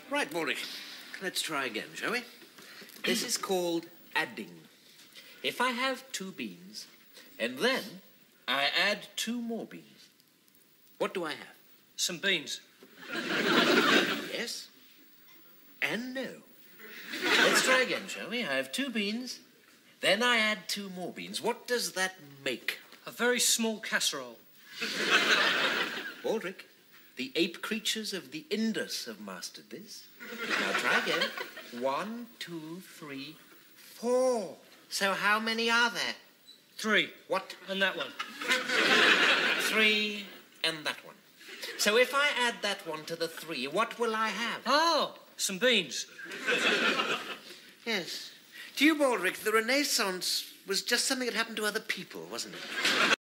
Right, Baldrick. Let's try again, shall we? This is called adding. If I have 2 beans, and then I add 2 more beans, what do I have? Some beans. Yes and no. Let's try again, shall we? I have 2 beans, then I add 2 more beans. What does that make? A very small casserole. Baldrick, the ape creatures of the Indus have mastered this. Now try again. 1, 2, 3, 4. So how many are there? 3. What? And that one. 3 and that one. So if I add that one to the 3, what will I have? Oh, some beans. Yes. To you, Baldrick, the Renaissance was just something that happened to other people, wasn't it?